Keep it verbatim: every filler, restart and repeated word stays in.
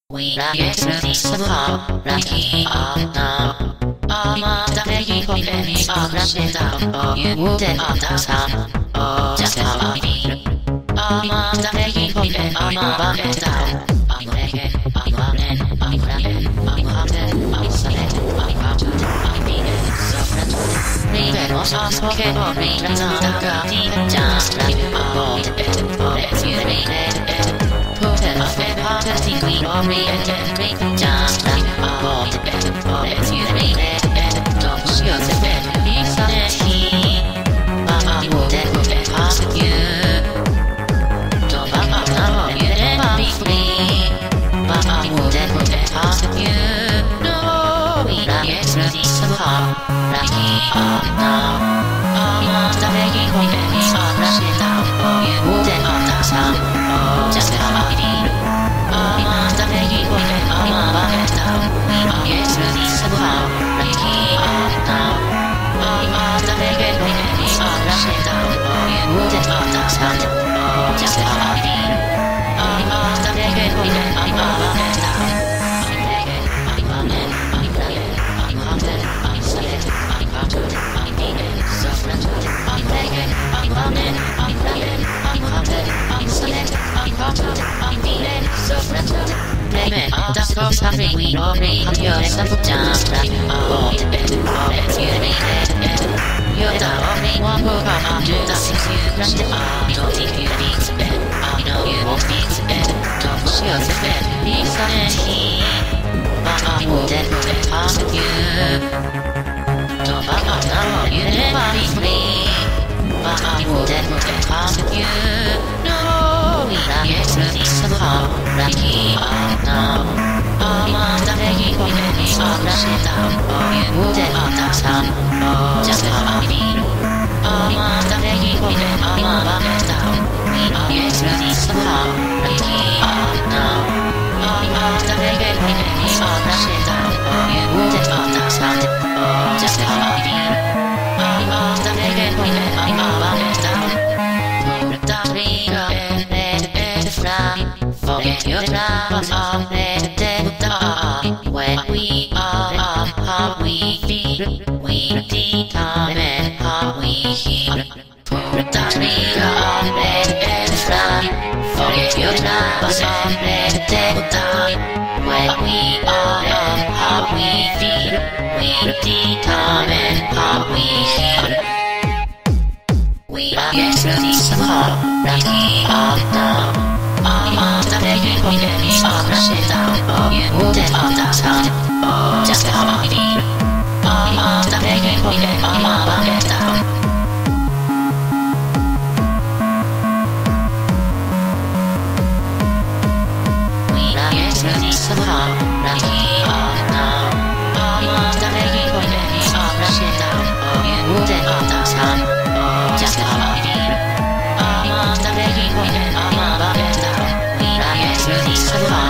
We are U S T C V now. I'm on the way for any of the shit out. Oh, you wouldn't understand. Oh, just how I feel. I'm on the way for any of the shit out. I'm ready, I'm running, I'm running, I'm hunted, I'm selected, I'm captured, I'm beaten, so friendly. Leave it all soft, okay, or read it on the ground, even just like avoid it, or if you read it. Put it off and part of the we all read it and read just like avoid it, or if you read it, don't shoot the bed, it's on it, he. But I wouldn't put it past you. Don't back up now, you never be free. But I wouldn't put it past you. No, we are U S T C V, right here now. I'm on the way for any of the shit out. Oh, you wouldn't understand. Oh, just how I feel. I'm on the way for any of the shit out. We are U S T C V, right here now. I'm on the way for any of the shit out. Oh, you wouldn't understand. Oh, just how I feel. I'm on the way for any of the shit out. I'm naked, I'm running, I'm running, I'm hunted, I'm selected, I'm captured, I'm beaten, so friendly. I'm naked, I'm running, I'm running, I'm hunted, I'm selected, I'm captured, I'm beaten, so friendly. Blame it on the scopes of the we all read yourself just like avoid it, or if you read it. You're the only one who can undo the things you rushed it. I don't think you need it, I know you won't need it. Don't shoot the bed, it's on it, he. But I wouldn't put it past you. Don't back up now, you never be free. But I wouldn't put it past you. No, we are U S T C V, right here now. I'm on the way for any of the shit out. Oh, you wouldn't understand. Oh, just how I feel. I'm on the way for any of the shit out. We are U S T C V, right here now. I'm on the way for any of the shit out. Oh, you wouldn't understand. Oh, just how I feel. I'm on the way for any of the shit out. Pull the trigger and let it fly. Forget your troubles on let them die. When we are how we feel, we determine how we heal. Pull the trigger and let it fly. Forget your troubles on let them die. When we are how we feel, we determine how we heal. We are U S T C V, right here now. I'm on the way for any of the shit out. Oh, you wouldn't understand. Oh, just how I feel. I'm on the way for any of the shit out. We are U S T C V, right here now. I'm on the way for any of the shit out. Oh, you wouldn't understand. Oh, just how I feel. I'm on the way for any of the shit out. We are U S T C V.